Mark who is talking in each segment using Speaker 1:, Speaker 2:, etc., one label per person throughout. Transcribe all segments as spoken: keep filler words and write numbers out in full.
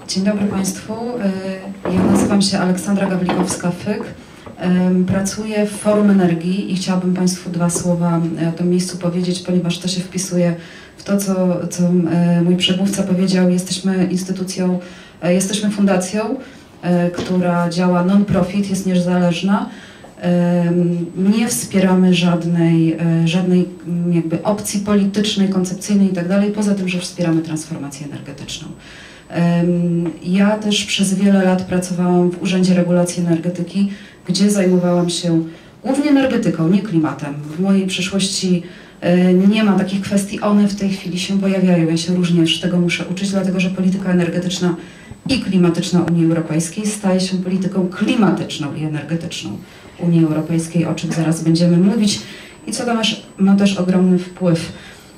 Speaker 1: Dzień dobry Państwu. Ja nazywam się Aleksandra Gawlikowska-Fyk. Pracuję w Forum Energii i chciałabym Państwu dwa słowa o tym miejscu powiedzieć, ponieważ to się wpisuje w to, co, co mój przedmówca powiedział. Jesteśmy instytucją, jesteśmy fundacją, która działa non-profit, jest niezależna. Nie wspieramy żadnej, żadnej jakby opcji politycznej, koncepcyjnej i tak dalej, poza tym, że wspieramy transformację energetyczną. Ja też przez wiele lat pracowałam w Urzędzie Regulacji Energetyki, gdzie zajmowałam się głównie energetyką, nie klimatem. W mojej przyszłości nie ma takich kwestii, one w tej chwili się pojawiają, ja się również tego muszę uczyć, dlatego że polityka energetyczna i klimatyczna Unii Europejskiej staje się polityką klimatyczną i energetyczną Unii Europejskiej, o czym zaraz będziemy mówić i co to masz, ma też ogromny wpływ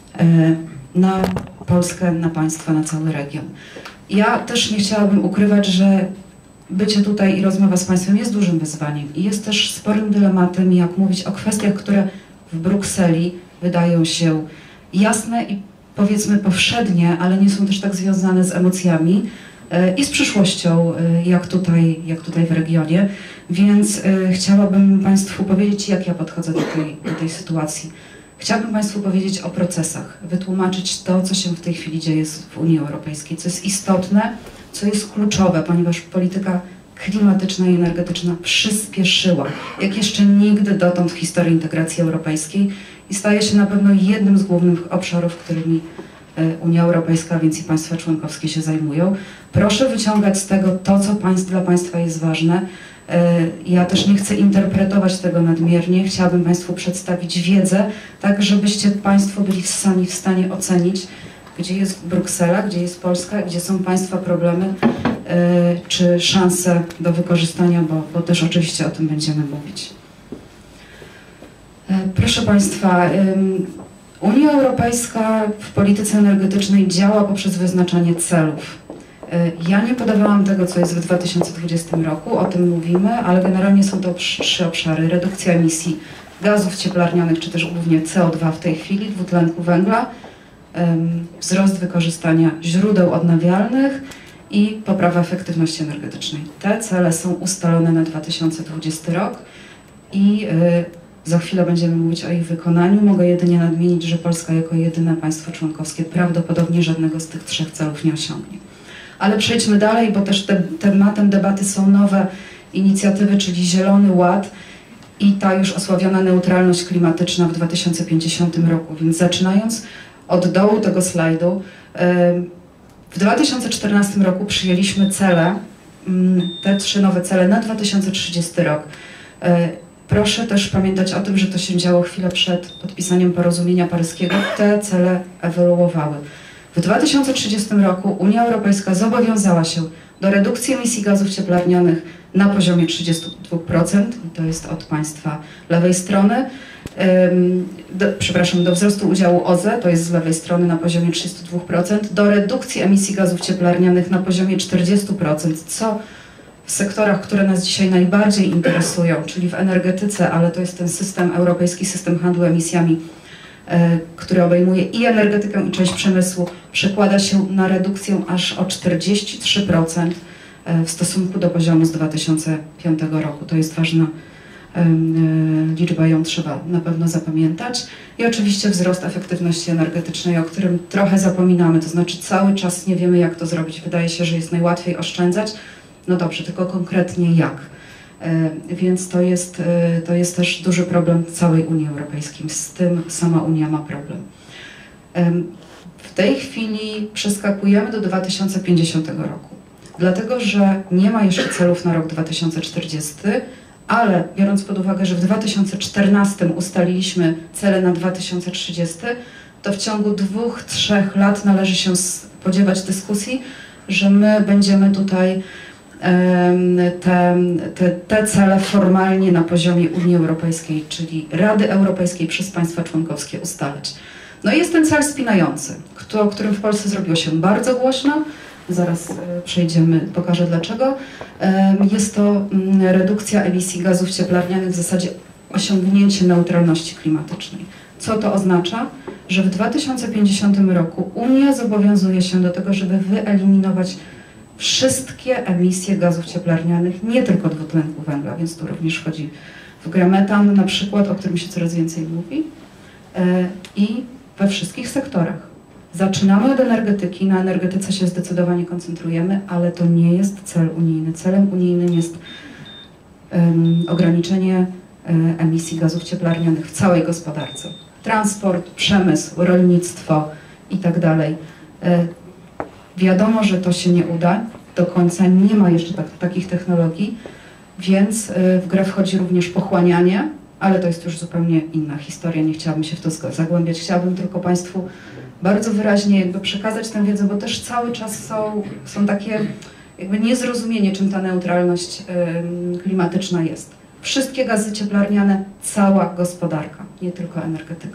Speaker 1: na Polskę, na państwa, na cały region. Ja też nie chciałabym ukrywać, że bycie tutaj i rozmowa z Państwem jest dużym wyzwaniem i jest też sporym dylematem, jak mówić o kwestiach, które w Brukseli wydają się jasne i powiedzmy powszednie, ale nie są też tak związane z emocjami i z przyszłością, jak tutaj, jak tutaj w regionie. Więc chciałabym Państwu powiedzieć, jak ja podchodzę do tej, do tej sytuacji. Chciałabym Państwu powiedzieć o procesach, wytłumaczyć to, co się w tej chwili dzieje w Unii Europejskiej, co jest istotne, co jest kluczowe, ponieważ polityka klimatyczna i energetyczna przyspieszyła, jak jeszcze nigdy dotąd w historii integracji europejskiej i staje się na pewno jednym z głównych obszarów, którymi Unia Europejska, więc i państwa członkowskie się zajmują. Proszę wyciągać z tego to, co państw, dla Państwa jest ważne. Ja też nie chcę interpretować tego nadmiernie, chciałabym Państwu przedstawić wiedzę, tak żebyście Państwo byli sami w stanie ocenić, gdzie jest Bruksela, gdzie jest Polska, gdzie są Państwa problemy, czy szanse do wykorzystania, bo, bo też oczywiście o tym będziemy mówić. Proszę Państwa, Unia Europejska w polityce energetycznej działa poprzez wyznaczanie celów. Ja nie podawałam tego, co jest w dwa tysiące dwudziestym roku, o tym mówimy, ale generalnie są to trzy obszary. Redukcja emisji gazów cieplarnianych, czy też głównie C O dwa w tej chwili, dwutlenku węgla, wzrost wykorzystania źródeł odnawialnych i poprawa efektywności energetycznej. Te cele są ustalone na dwa tysiące dwudziesty rok i za chwilę będziemy mówić o ich wykonaniu. Mogę jedynie nadmienić, że Polska jako jedyne państwo członkowskie prawdopodobnie żadnego z tych trzech celów nie osiągnie. Ale przejdźmy dalej, bo też te, tematem debaty są nowe inicjatywy, czyli Zielony Ład i ta już osławiona neutralność klimatyczna w dwa tysiące pięćdziesiątym roku. Więc zaczynając od dołu tego slajdu, w dwa tysiące czternastym roku przyjęliśmy cele, te trzy nowe cele na dwa tysiące trzydziesty rok. Proszę też pamiętać o tym, że to się działo chwilę przed podpisaniem porozumienia paryskiego. Te cele ewoluowały. W dwa tysiące trzydziestym roku Unia Europejska zobowiązała się do redukcji emisji gazów cieplarnianych na poziomie trzydziestu dwóch procent, to jest od Państwa lewej strony, do, przepraszam, do wzrostu udziału O Z E, to jest z lewej strony na poziomie trzydziestu dwóch procent, do redukcji emisji gazów cieplarnianych na poziomie czterdziestu procent, co w sektorach, które nas dzisiaj najbardziej interesują, czyli w energetyce, ale to jest ten system, europejski system handlu emisjami, który obejmuje i energetykę, i część przemysłu, przekłada się na redukcję aż o czterdzieści trzy procent w stosunku do poziomu z dwa tysiące piątego roku. To jest ważna liczba, ją trzeba na pewno zapamiętać. I oczywiście wzrost efektywności energetycznej, o którym trochę zapominamy, to znaczy cały czas nie wiemy, jak to zrobić. Wydaje się, że jest najłatwiej oszczędzać. No dobrze, tylko konkretnie jak? Więc to jest, to jest też duży problem całej Unii Europejskiej. Z tym sama Unia ma problem. W tej chwili przeskakujemy do dwa tysiące pięćdziesiątego roku. Dlatego, że nie ma jeszcze celów na rok dwa tysiące czterdziesty, ale biorąc pod uwagę, że w dwa tysiące czternastym ustaliliśmy cele na dwa tysiące trzydziesty, to w ciągu dwóch, trzech lat należy się spodziewać dyskusji, że my będziemy tutaj Te, te, te cele formalnie na poziomie Unii Europejskiej, czyli Rady Europejskiej przez państwa członkowskie ustalać. No i jest ten cel spinający, o którym w Polsce zrobiło się bardzo głośno. Zaraz przejdziemy, pokażę dlaczego. Jest to redukcja emisji gazów cieplarnianych, w zasadzie osiągnięcie neutralności klimatycznej. Co to oznacza? Że w dwa tysiące pięćdziesiątym roku Unia zobowiązuje się do tego, żeby wyeliminować wszystkie emisje gazów cieplarnianych, nie tylko dwutlenku węgla, więc tu również wchodzi w grę metan na przykład, o którym się coraz więcej mówi, i we wszystkich sektorach. Zaczynamy od energetyki, na energetyce się zdecydowanie koncentrujemy, ale to nie jest cel unijny. Celem unijnym jest um, ograniczenie um, emisji gazów cieplarnianych w całej gospodarce. Transport, przemysł, rolnictwo i tak dalej. Wiadomo, że to się nie uda, do końca nie ma jeszcze tak, takich technologii, więc w grę wchodzi również pochłanianie, ale to jest już zupełnie inna historia, nie chciałabym się w to zagłębiać. Chciałabym tylko Państwu bardzo wyraźnie jakby przekazać tę wiedzę, bo też cały czas są, są takie jakby niezrozumienie, czym ta neutralność y, klimatyczna jest. Wszystkie gazy cieplarniane, cała gospodarka, nie tylko energetyka.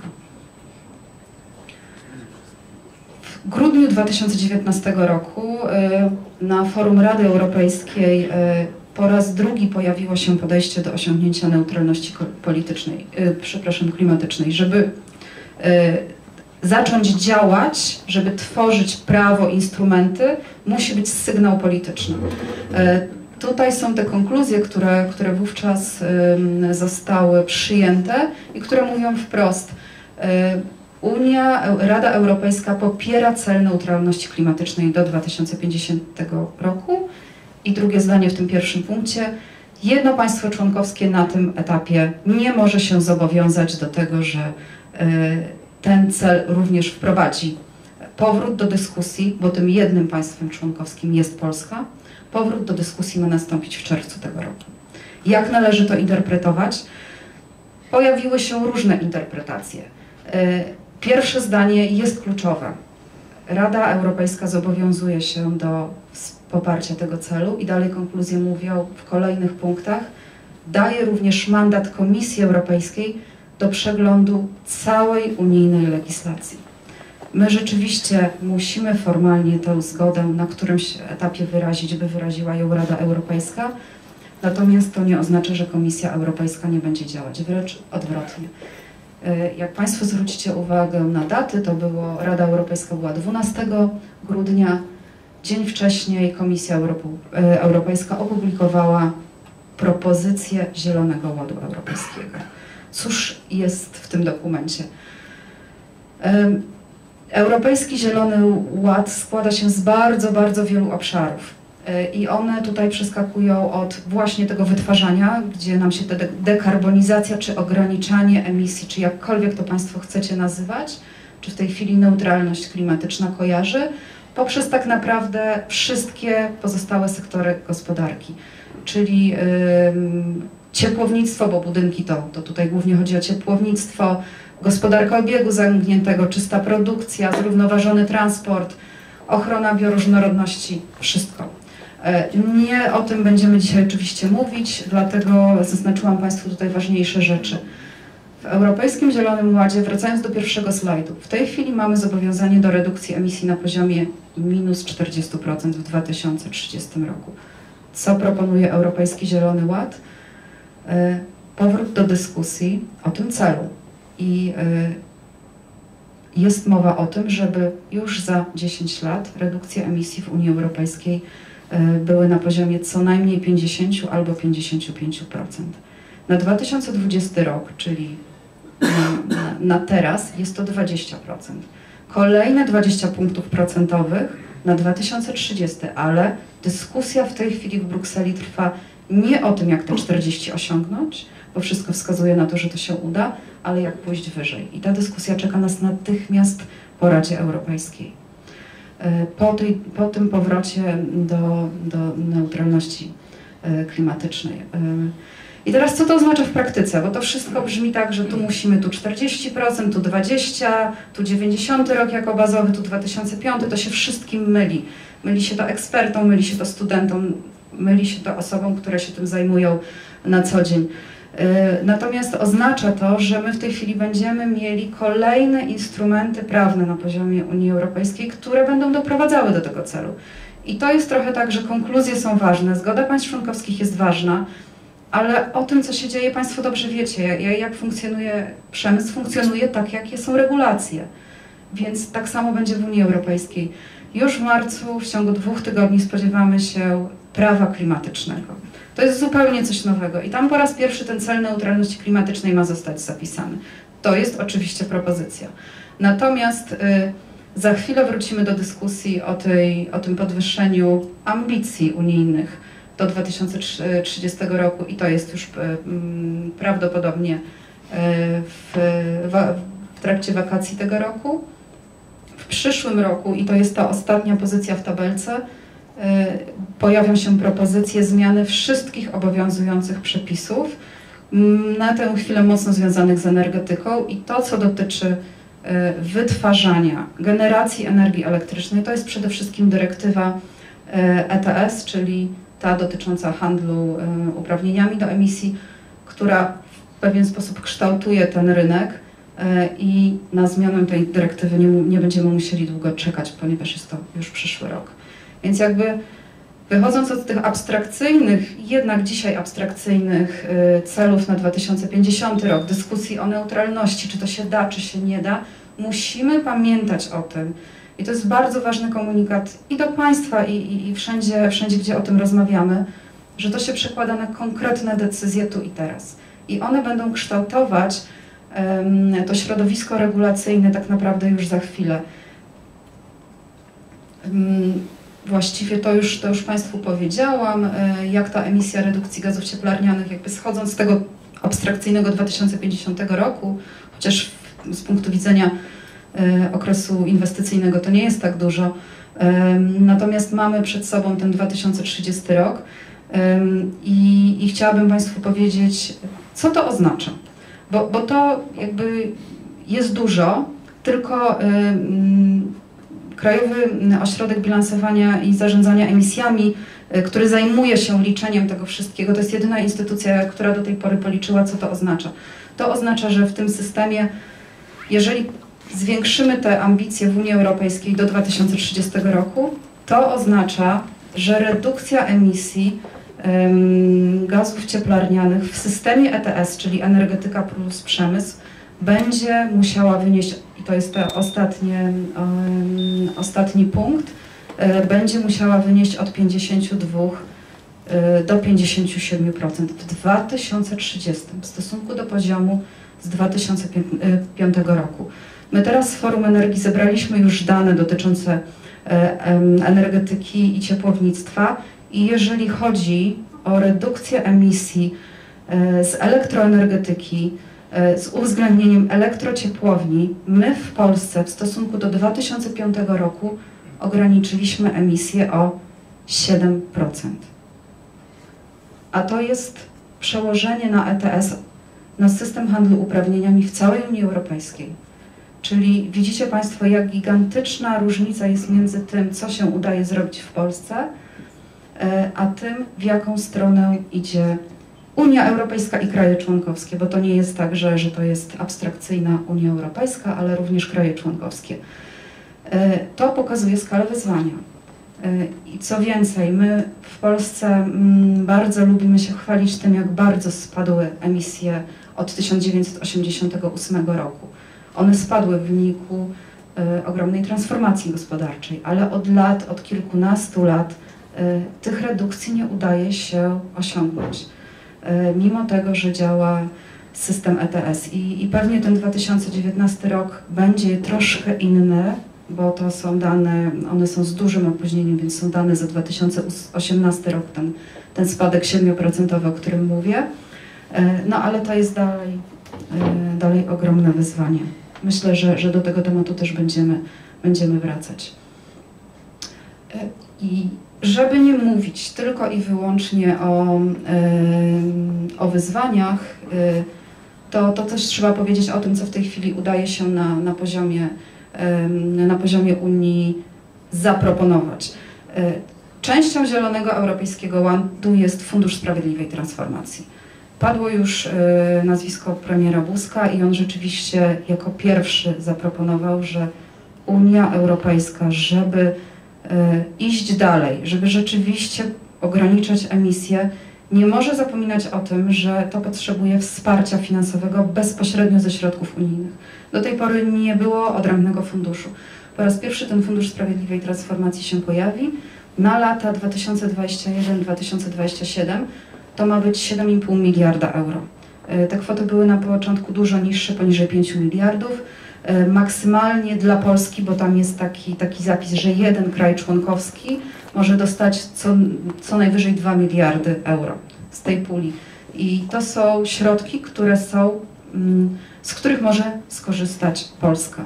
Speaker 1: W grudniu dwa tysiące dziewiętnastego roku y, na forum Rady Europejskiej y, po raz drugi pojawiło się podejście do osiągnięcia neutralności politycznej, y, przepraszam, klimatycznej, żeby y, zacząć działać, żeby tworzyć prawo, instrumenty, musi być sygnał polityczny. Y, tutaj są te konkluzje, które, które wówczas y, zostały przyjęte i które mówią wprost, y, Unia, Rada Europejska popiera cel neutralności klimatycznej do dwa tysiące pięćdziesiątego roku. I drugie zdanie w tym pierwszym punkcie. Jedno państwo członkowskie na tym etapie nie może się zobowiązać do tego, że y, ten cel również wprowadzi. Powrót do dyskusji, bo tym jednym państwem członkowskim jest Polska, powrót do dyskusji ma nastąpić w czerwcu tego roku. Jak należy to interpretować? Pojawiły się różne interpretacje. Y, pierwsze zdanie jest kluczowe. Rada Europejska zobowiązuje się do poparcia tego celu i dalej konkluzje mówią w kolejnych punktach, daje również mandat Komisji Europejskiej do przeglądu całej unijnej legislacji. My rzeczywiście musimy formalnie tę zgodę na którymś etapie wyrazić, by wyraziła ją Rada Europejska, natomiast to nie oznacza, że Komisja Europejska nie będzie działać, wręcz odwrotnie. Jak Państwo zwrócicie uwagę na daty, to było, Rada Europejska była dwunastego grudnia, dzień wcześniej Komisja Europejska opublikowała propozycję Zielonego Ładu Europejskiego. Cóż jest w tym dokumencie? Europejski Zielony Ład składa się z bardzo, bardzo wielu obszarów i one tutaj przeskakują od właśnie tego wytwarzania, gdzie nam się ta dekarbonizacja czy ograniczanie emisji, czy jakkolwiek to Państwo chcecie nazywać, czy w tej chwili neutralność klimatyczna kojarzy, poprzez tak naprawdę wszystkie pozostałe sektory gospodarki, czyli yy, ciepłownictwo, bo budynki to, to tutaj głównie chodzi o ciepłownictwo, gospodarka obiegu zamkniętego, czysta produkcja, zrównoważony transport, ochrona bioróżnorodności, wszystko. Nie o tym będziemy dzisiaj oczywiście mówić, dlatego zaznaczyłam Państwu tutaj ważniejsze rzeczy. W Europejskim Zielonym Ładzie, wracając do pierwszego slajdu, w tej chwili mamy zobowiązanie do redukcji emisji na poziomie minus czterdzieści procent w dwa tysiące trzydziestym roku. Co proponuje Europejski Zielony Ład? Powrót do dyskusji o tym celu. I jest mowa o tym, żeby już za dziesięć lat redukcje emisji w Unii Europejskiej były na poziomie co najmniej pięćdziesiąt albo pięćdziesiąt pięć procent. Na dwa tysiące dwudziesty rok, czyli na, na, na teraz, jest to dwadzieścia procent. Kolejne dwadzieścia punktów procentowych na dwa tysiące trzydziesty, ale dyskusja w tej chwili w Brukseli trwa nie o tym, jak te czterdzieści osiągnąć, bo wszystko wskazuje na to, że to się uda, ale jak pójść wyżej. I ta dyskusja czeka nas natychmiast po Radzie Europejskiej. Po, tej, po tym powrocie do, do neutralności klimatycznej. I teraz co to oznacza w praktyce? Bo to wszystko brzmi tak, że tu musimy tu czterdzieści procent, tu dwadzieścia procent, tu dziewięćdziesiąty rok jako bazowy, tu dwa tysiące piąty, to się wszystkim myli. Myli się to ekspertom, myli się to studentom, myli się to osobom, które się tym zajmują na co dzień. Natomiast oznacza to, że my w tej chwili będziemy mieli kolejne instrumenty prawne na poziomie Unii Europejskiej, które będą doprowadzały do tego celu. I to jest trochę tak, że konkluzje są ważne, zgoda państw członkowskich jest ważna, ale o tym, co się dzieje, Państwo dobrze wiecie, jak funkcjonuje przemysł, funkcjonuje tak, jakie są regulacje. Więc tak samo będzie w Unii Europejskiej. Już w marcu, w ciągu dwóch tygodni spodziewamy się prawa klimatycznego. To jest zupełnie coś nowego i tam po raz pierwszy ten cel neutralności klimatycznej ma zostać zapisany. To jest oczywiście propozycja. Natomiast y, za chwilę wrócimy do dyskusji o, tej, o tym podwyższeniu ambicji unijnych do dwa tysiące trzydziestego roku i to jest już y, y, prawdopodobnie y, w, w, w trakcie wakacji tego roku. W przyszłym roku, i to jest ta ostatnia pozycja w tabelce, pojawią się propozycje zmiany wszystkich obowiązujących przepisów, na tę chwilę mocno związanych z energetyką i to, co dotyczy wytwarzania, generacji energii elektrycznej, to jest przede wszystkim dyrektywa E T S, czyli ta dotycząca handlu uprawnieniami do emisji, która w pewien sposób kształtuje ten rynek i na zmianę tej dyrektywy nie, nie będziemy musieli długo czekać, ponieważ jest to już przyszły rok. Więc jakby wychodząc od tych abstrakcyjnych, jednak dzisiaj abstrakcyjnych celów na dwa tysiące pięćdziesiąty rok, dyskusji o neutralności, czy to się da, czy się nie da, musimy pamiętać o tym. I to jest bardzo ważny komunikat i do Państwa, i, i, i wszędzie, wszędzie, gdzie o tym rozmawiamy, że to się przekłada na konkretne decyzje tu i teraz. I one będą kształtować um, to środowisko regulacyjne tak naprawdę już za chwilę. Um, Właściwie to już, to już Państwu powiedziałam, jak ta emisja redukcji gazów cieplarnianych, jakby schodząc z tego abstrakcyjnego dwa tysiące pięćdziesiątego roku, chociaż z punktu widzenia okresu inwestycyjnego to nie jest tak dużo, natomiast mamy przed sobą ten dwa tysiące trzydziesty rok i, i chciałabym Państwu powiedzieć, co to oznacza, bo, bo to jakby jest dużo, tylko Krajowy Ośrodek Bilansowania i Zarządzania Emisjami, który zajmuje się liczeniem tego wszystkiego, to jest jedyna instytucja, która do tej pory policzyła, co to oznacza. To oznacza, że w tym systemie, jeżeli zwiększymy te ambicje w Unii Europejskiej do dwa tysiące trzydziestego roku, to oznacza, że redukcja emisji um, gazów cieplarnianych w systemie E T S, czyli energetyka plus przemysł, będzie musiała wynieść, i to jest ten ostatnie, um, ostatni punkt, e, będzie musiała wynieść od pięćdziesięciu dwóch e, do pięćdziesięciu siedmiu procent w dwa tysiące trzydziestym w stosunku do poziomu z dwa tysiące piątego roku. My teraz z Forum Energii zebraliśmy już dane dotyczące e, energetyki i ciepłownictwa i jeżeli chodzi o redukcję emisji e, z elektroenergetyki, z uwzględnieniem elektrociepłowni, my w Polsce w stosunku do dwa tysiące piątego roku ograniczyliśmy emisję o siedem procent. A to jest przełożenie na E T S, na system handlu uprawnieniami w całej Unii Europejskiej. Czyli widzicie Państwo, jak gigantyczna różnica jest między tym, co się udaje zrobić w Polsce, a tym, w jaką stronę idzie Unia Europejska i kraje członkowskie, bo to nie jest tak, że, że to jest abstrakcyjna Unia Europejska, ale również kraje członkowskie. To pokazuje skalę wyzwania. I co więcej, my w Polsce bardzo lubimy się chwalić tym, jak bardzo spadły emisje od tysiąc dziewięćset osiemdziesiątego ósmego roku. One spadły w wyniku ogromnej transformacji gospodarczej, ale od lat, od kilkunastu lat tych redukcji nie udaje się osiągnąć. Mimo tego, że działa system E T S. I, i pewnie ten dwa tysiące dziewiętnasty rok będzie troszkę inny, bo to są dane, one są z dużym opóźnieniem, więc są dane za dwa tysiące osiemnasty rok, ten, ten spadek siedem procent, o którym mówię. No ale to jest dalej, dalej ogromne wyzwanie. Myślę, że, że do tego tematu też będziemy, będziemy wracać. I żeby nie mówić tylko i wyłącznie o, o wyzwaniach, to, to też trzeba powiedzieć o tym, co w tej chwili udaje się na, na, poziomie, na poziomie Unii zaproponować. Częścią Zielonego Europejskiego Ładu jest Fundusz Sprawiedliwej Transformacji. Padło już nazwisko premiera Buzka i on rzeczywiście jako pierwszy zaproponował, że Unia Europejska, żeby iść dalej, żeby rzeczywiście ograniczać emisje, nie może zapominać o tym, że to potrzebuje wsparcia finansowego bezpośrednio ze środków unijnych. Do tej pory nie było odrębnego funduszu. Po raz pierwszy ten Fundusz Sprawiedliwej Transformacji się pojawi. Na lata dwa tysiące dwudziesty pierwszy do dwa tysiące dwudziestego siódmego to ma być siedem i pół miliarda euro. Te kwoty były na początku dużo niższe, poniżej pięciu miliardów. Maksymalnie dla Polski, bo tam jest taki, taki zapis, że jeden kraj członkowski może dostać co, co najwyżej dwa miliardy euro z tej puli. I to są środki, które są, z których może skorzystać Polska.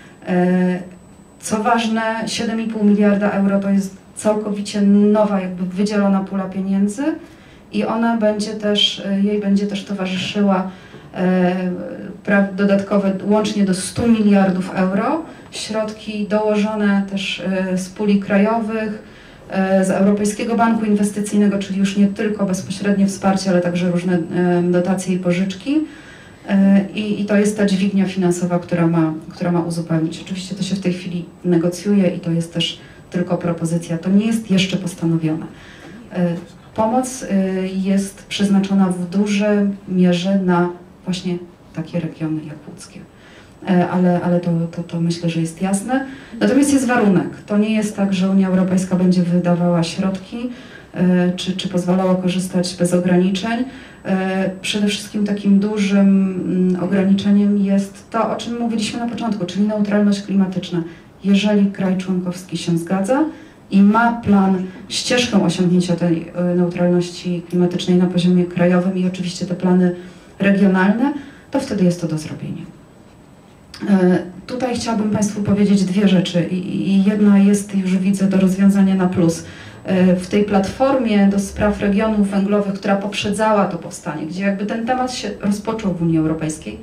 Speaker 1: Co ważne, siedem i pół miliarda euro to jest całkowicie nowa, jakby wydzielona pula pieniędzy i ona będzie też, jej będzie też towarzyszyła e, dodatkowe łącznie do stu miliardów euro, środki dołożone też e, z puli krajowych, e, z Europejskiego Banku Inwestycyjnego, czyli już nie tylko bezpośrednie wsparcie, ale także różne e, dotacje i pożyczki. I, I to jest ta dźwignia finansowa, która ma, która ma uzupełnić. Oczywiście to się w tej chwili negocjuje i to jest też tylko propozycja. To nie jest jeszcze postanowione. Pomoc jest przeznaczona w dużej mierze na właśnie takie regiony jak łódzkie. Ale, ale to, to, to myślę, że jest jasne. Natomiast jest warunek. To nie jest tak, że Unia Europejska będzie wydawała środki, czy, czy pozwalała korzystać bez ograniczeń. Przede wszystkim takim dużym ograniczeniem jest to, o czym mówiliśmy na początku, czyli neutralność klimatyczna. Jeżeli kraj członkowski się zgadza i ma plan, ścieżkę osiągnięcia tej neutralności klimatycznej na poziomie krajowym i oczywiście te plany regionalne, to wtedy jest to do zrobienia. Tutaj chciałabym Państwu powiedzieć dwie rzeczy i jedna jest, już widzę, do rozwiązania na plus. W tej platformie do spraw regionów węglowych, która poprzedzała to powstanie, gdzie jakby ten temat się rozpoczął w Unii Europejskiej,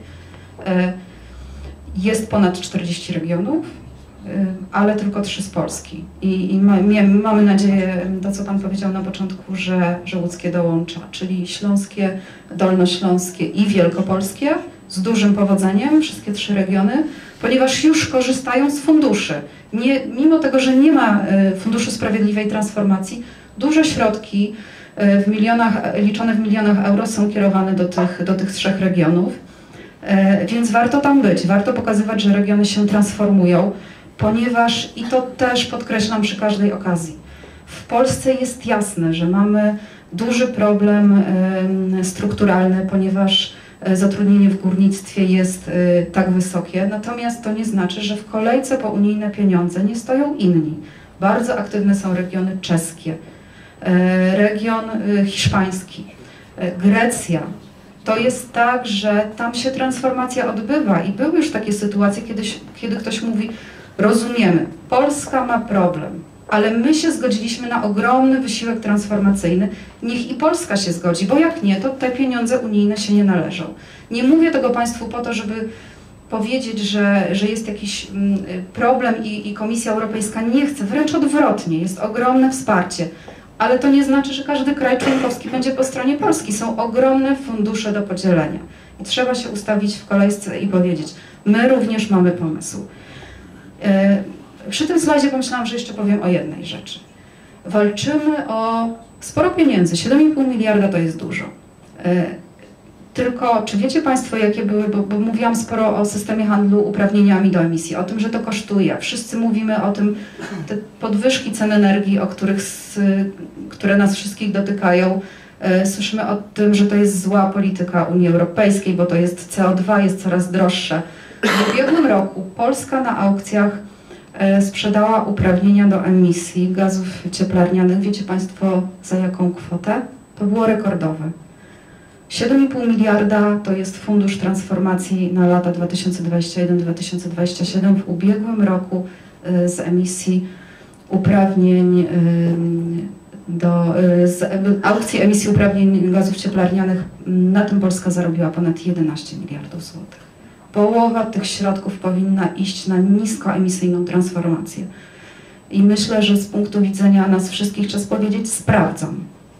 Speaker 1: jest ponad czterdzieści regionów, ale tylko trzy z Polski. I, i ma, mamy nadzieję, to co Pan powiedział na początku, że, że łódzkie dołącza, czyli śląskie, dolnośląskie i wielkopolskie z dużym powodzeniem, wszystkie trzy regiony, ponieważ już korzystają z funduszy. Nie, mimo tego, że nie ma Funduszu Sprawiedliwej Transformacji, duże środki w milionach, liczone w milionach euro są kierowane do tych, do tych trzech regionów. Więc warto tam być, warto pokazywać, że regiony się transformują, ponieważ, i to też podkreślam przy każdej okazji, w Polsce jest jasne, że mamy duży problem strukturalny, ponieważ zatrudnienie w górnictwie jest tak wysokie, natomiast to nie znaczy, że w kolejce po unijne pieniądze nie stoją inni. Bardzo aktywne są regiony czeskie, region hiszpański, Grecja. To jest tak, że tam się transformacja odbywa i były już takie sytuacje, kiedy, kiedy ktoś mówi, rozumiemy, Polska ma problem, ale my się zgodziliśmy na ogromny wysiłek transformacyjny, niech i Polska się zgodzi, bo jak nie, to te pieniądze unijne się nie należą. Nie mówię tego Państwu po to, żeby powiedzieć, że, że jest jakiś problem i, i Komisja Europejska nie chce, wręcz odwrotnie, jest ogromne wsparcie, ale to nie znaczy, że każdy kraj członkowski będzie po stronie Polski. Są ogromne fundusze do podzielenia i trzeba się ustawić w kolejce i powiedzieć, my również mamy pomysł. Przy tym slajdzie pomyślałam, że jeszcze powiem o jednej rzeczy. Walczymy o sporo pieniędzy, siedem i pół miliarda to jest dużo. Tylko czy wiecie Państwo, jakie były, bo, bo mówiłam sporo o systemie handlu uprawnieniami do emisji, o tym, że to kosztuje. Wszyscy mówimy o tym, te podwyżki cen energii, o których, które nas wszystkich dotykają. Słyszymy o tym, że to jest zła polityka Unii Europejskiej, bo to jest C O dwa, jest coraz droższe. W ubiegłym roku Polska na aukcjach sprzedała uprawnienia do emisji gazów cieplarnianych. Wiecie Państwo, za jaką kwotę? To było rekordowe. siedem i pół miliarda to jest Fundusz Transformacji na lata dwa tysiące dwudziesty pierwszy do dwa tysiące dwudziestego siódmego. W ubiegłym roku z emisji uprawnień do z aukcji emisji uprawnień gazów cieplarnianych, na tym Polska zarobiła ponad jedenaście miliardów złotych. Połowa tych środków powinna iść na niskoemisyjną transformację. I myślę, że z punktu widzenia nas wszystkich czas powiedzieć, sprawdzam.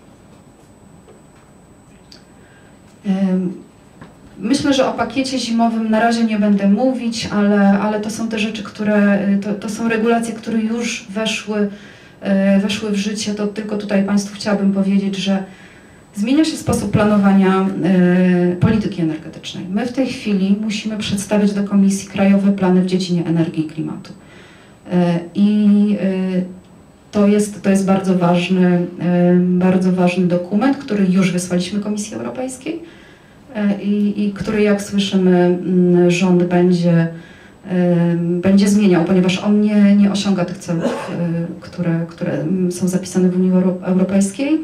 Speaker 1: Myślę, że o pakiecie zimowym na razie nie będę mówić, ale, ale to są te rzeczy, które, to, to są regulacje, które już weszły, weszły w życie. To tylko tutaj Państwu chciałabym powiedzieć, że zmienia się sposób planowania y, polityki energetycznej. My w tej chwili musimy przedstawiać do Komisji krajowe plany w dziedzinie energii i klimatu. I to jest, to jest bardzo ważny, bardzo ważny dokument, który już wysłaliśmy Komisji Europejskiej i, i który, jak słyszymy, rząd będzie, będzie zmieniał, ponieważ on nie, nie osiąga tych celów, które, które są zapisane w Unii Europejskiej.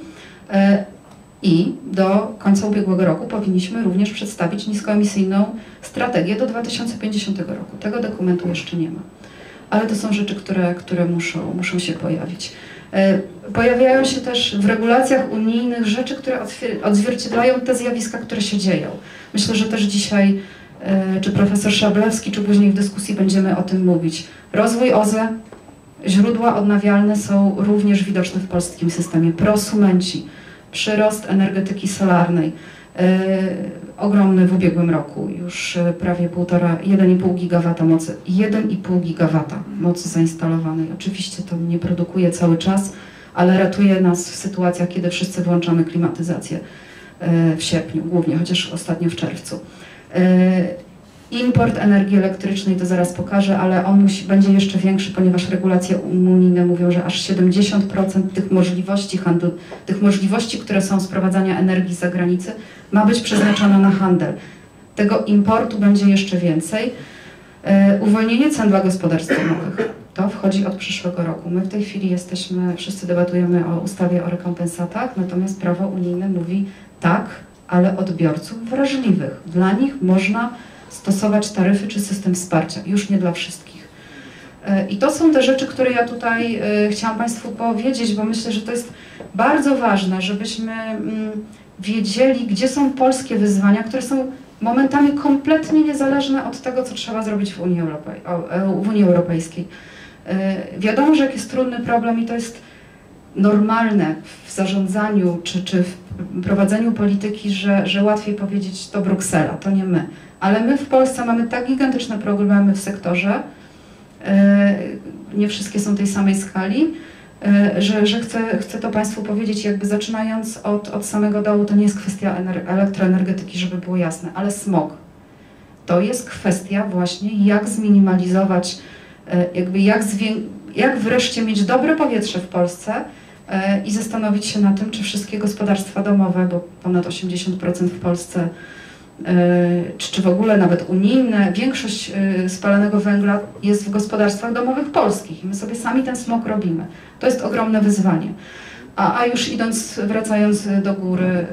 Speaker 1: I do końca ubiegłego roku powinniśmy również przedstawić niskoemisyjną strategię do dwa tysiące pięćdziesiątego roku. Tego dokumentu jeszcze nie ma. Ale to są rzeczy, które, które muszą, muszą się pojawić. Pojawiają się też w regulacjach unijnych rzeczy, które odzwierciedlają te zjawiska, które się dzieją. Myślę, że też dzisiaj, czy profesor Szablewski, czy później w dyskusji będziemy o tym mówić. Rozwój O Z E, źródła odnawialne są również widoczne w polskim systemie. Prosumenci, przyrost energetyki solarnej, yy, ogromny w ubiegłym roku, już prawie półtora, jeden i pół gigawata mocy, jeden i pół gigawata mocy zainstalowanej. Oczywiście to nie produkuje cały czas, ale ratuje nas w sytuacjach, kiedy wszyscy włączamy klimatyzację yy, w sierpniu, głównie, chociaż ostatnio w czerwcu. Yy, Import energii elektrycznej, to zaraz pokażę, ale on musi, będzie jeszcze większy, ponieważ regulacje unijne mówią, że aż siedemdziesiąt procent tych możliwości handlu, tych możliwości, które są sprowadzania energii z zagranicy, ma być przeznaczone na handel. Tego importu będzie jeszcze więcej. E, uwolnienie cen dla gospodarstw domowych. To wchodzi od przyszłego roku. My w tej chwili jesteśmy, wszyscy debatujemy o ustawie o rekompensatach, natomiast prawo unijne mówi tak, ale odbiorców wrażliwych. Dla nich można stosować taryfy czy system wsparcia, już nie dla wszystkich. I to są te rzeczy, które ja tutaj chciałam Państwu powiedzieć, bo myślę, że to jest bardzo ważne, żebyśmy wiedzieli, gdzie są polskie wyzwania, które są momentami kompletnie niezależne od tego, co trzeba zrobić w Unii, Europej w Unii Europejskiej. Wiadomo, że jak jest trudny problem i to jest normalne w zarządzaniu czy, czy w prowadzeniu polityki, że, że łatwiej powiedzieć to Bruksela, to nie my. Ale my w Polsce mamy tak gigantyczne problemy w sektorze, nie wszystkie są tej samej skali, że, że chcę, chcę to Państwu powiedzieć, jakby zaczynając od, od samego dołu, to nie jest kwestia elektroenergetyki, żeby było jasne, ale smog. To jest kwestia właśnie, jak zminimalizować, jakby jak, jak wreszcie mieć dobre powietrze w Polsce i zastanowić się na tym, czy wszystkie gospodarstwa domowe, bo ponad osiemdziesiąt procent w Polsce, czy, czy w ogóle nawet unijne, większość spalanego węgla jest w gospodarstwach domowych polskich i my sobie sami ten smog robimy. To jest ogromne wyzwanie. A, a już idąc, wracając do góry,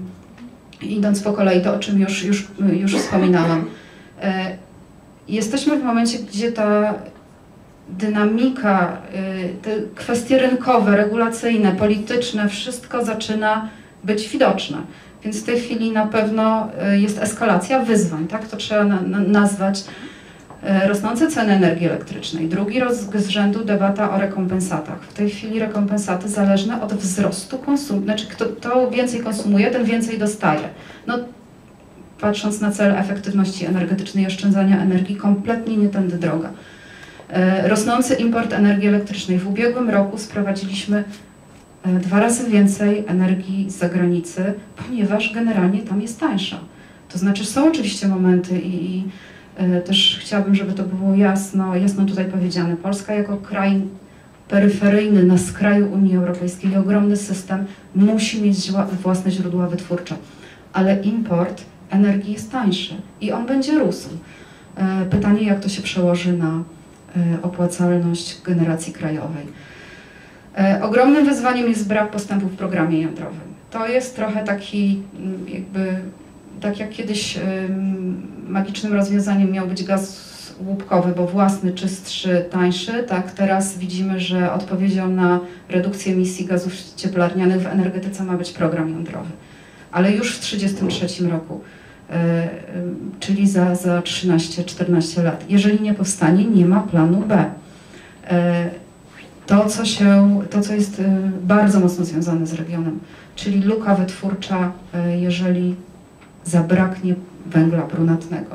Speaker 1: idąc po kolei, to o czym już, już, już wspominałam, jesteśmy w momencie, gdzie ta dynamika, te kwestie rynkowe, regulacyjne, polityczne, wszystko zaczyna być widoczne. Więc w tej chwili na pewno jest eskalacja wyzwań, tak? To trzeba na, na, nazwać rosnące ceny energii elektrycznej. Drugi roz, z rzędu debata o rekompensatach. W tej chwili rekompensaty zależne od wzrostu konsumpcji. Znaczy kto, kto więcej konsumuje, ten więcej dostaje. No, patrząc na cel efektywności energetycznej i oszczędzania energii, kompletnie nie tędy droga. Rosnący import energii elektrycznej. W ubiegłym roku sprowadziliśmy dwa razy więcej energii z zagranicy, ponieważ generalnie tam jest tańsza. To znaczy są oczywiście momenty i, i e, też chciałabym, żeby to było jasno, jasno tutaj powiedziane. Polska jako kraj peryferyjny na skraju Unii Europejskiej, ogromny system, musi mieć własne źródła wytwórcze. Ale import energii jest tańszy i on będzie rósł. E, pytanie, jak to się przełoży na e, opłacalność generacji krajowej. E, ogromnym wyzwaniem jest brak postępu w programie jądrowym. To jest trochę taki, jakby, tak jak kiedyś y, magicznym rozwiązaniem miał być gaz łupkowy, bo własny, czystszy, tańszy, tak teraz widzimy, że odpowiedzią na redukcję emisji gazów cieplarnianych w energetyce ma być program jądrowy. Ale już w tysiąc dziewięćset trzydziestym trzecim roku, y, y, czyli za, za trzynaście czternaście lat. Jeżeli nie powstanie, nie ma planu B. Y, To co, się, to, co jest bardzo mocno związane z regionem, czyli luka wytwórcza, jeżeli zabraknie węgla brunatnego.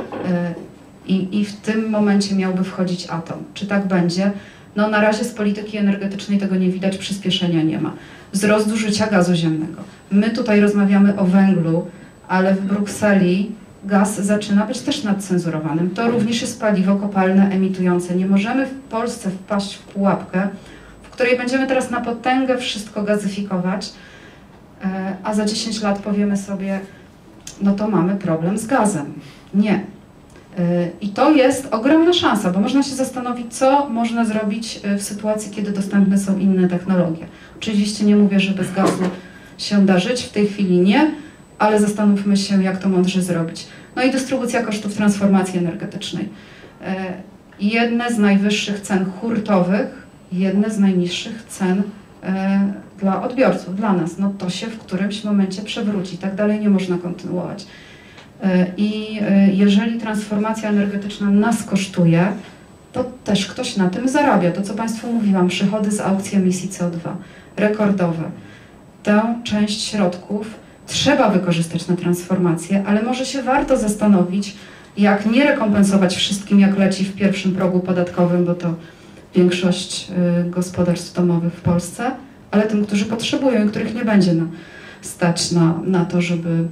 Speaker 1: I, I w tym momencie miałby wchodzić atom. Czy tak będzie? No na razie z polityki energetycznej tego nie widać, przyspieszenia nie ma. Wzrost zużycia gazu ziemnego. My tutaj rozmawiamy o węglu, ale w Brukseli gaz zaczyna być też nadcenzurowanym. To również jest paliwo kopalne emitujące. Nie możemy w Polsce wpaść w pułapkę, w której będziemy teraz na potęgę wszystko gazyfikować, a za dziesięć lat powiemy sobie, no to mamy problem z gazem. Nie. I to jest ogromna szansa, bo można się zastanowić, co można zrobić w sytuacji, kiedy dostępne są inne technologie. Oczywiście nie mówię, że bez gazu się da żyć, w tej chwili nie, ale zastanówmy się, jak to mądrze zrobić. No i dystrybucja kosztów transformacji energetycznej. Jedne z najwyższych cen hurtowych, jedne z najniższych cen dla odbiorców, dla nas. No to się w którymś momencie przewróci. Tak dalej nie można kontynuować. I jeżeli transformacja energetyczna nas kosztuje, to też ktoś na tym zarabia. To, co Państwu mówiłam, przychody z aukcji emisji C O dwa, rekordowe. Tę część środków trzeba wykorzystać na transformację, ale może się warto zastanowić, jak nie rekompensować wszystkim, jak leci w pierwszym progu podatkowym, bo to większość gospodarstw domowych w Polsce, ale tym, którzy potrzebują i których nie będzie na, stać na, na to, żeby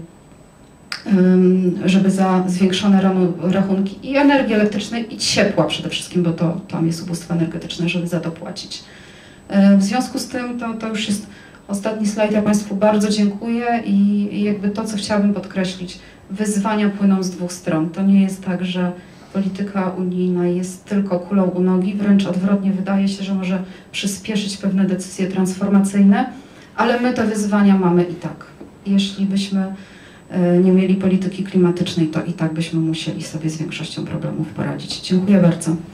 Speaker 1: żeby za zwiększone rachunki i energii elektrycznej, i ciepła przede wszystkim, bo to tam jest ubóstwo energetyczne, żeby za to płacić. W związku z tym to, to już jest ostatni slajd. Ja Państwu bardzo dziękuję i, i jakby to, co chciałabym podkreślić, wyzwania płyną z dwóch stron. To nie jest tak, że polityka unijna jest tylko kulą u nogi, wręcz odwrotnie, wydaje się, że może przyspieszyć pewne decyzje transformacyjne, ale my te wyzwania mamy i tak. Jeśli byśmy nie mieli polityki klimatycznej, to i tak byśmy musieli sobie z większością problemów poradzić. Dziękuję bardzo.